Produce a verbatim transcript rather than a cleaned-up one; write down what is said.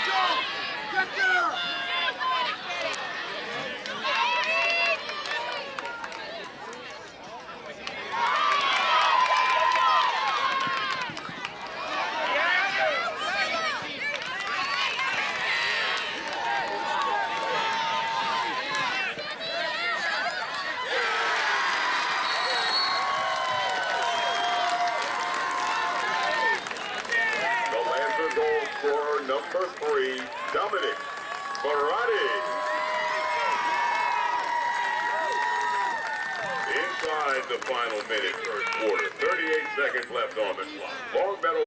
Scorer number three, Dominic Barati. Inside the final minute, first quarter. thirty-eight seconds left on the clock. Long Meadow.